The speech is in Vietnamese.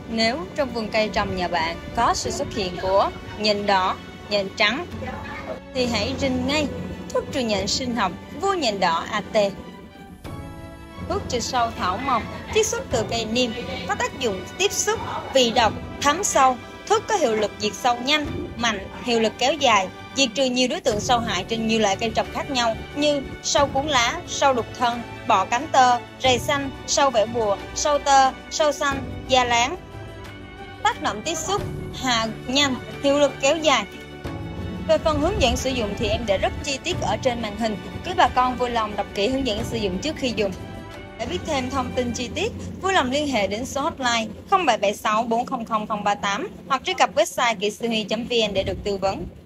Nếu trong vườn cây trồng nhà bạn có sự xuất hiện của nhện đỏ, nhện trắng, thì hãy rinh ngay thuốc trừ nhện sinh học vua nhện đỏ AT. Thuốc trừ sâu thảo mộc chiết xuất từ cây niêm, có tác dụng tiếp xúc, vị độc, thấm sâu. Thuốc có hiệu lực diệt sâu nhanh, mạnh, hiệu lực kéo dài, diệt trừ nhiều đối tượng sâu hại trên nhiều loại cây trồng khác nhau như sâu cuốn lá, sâu đục thân, bọ cánh tơ, rầy xanh, sâu vẽ bùa, sâu tơ, sâu xanh, da láng. Tác động tiếp xúc, hạ nhanh, hiệu lực kéo dài. Về phần hướng dẫn sử dụng thì em để rất chi tiết ở trên màn hình, quý bà con vui lòng đọc kỹ hướng dẫn sử dụng trước khi dùng. Để biết thêm thông tin chi tiết, vui lòng liên hệ đến số hotline 0776 400 038 hoặc truy cập website kỹ sư huy.vn để được tư vấn.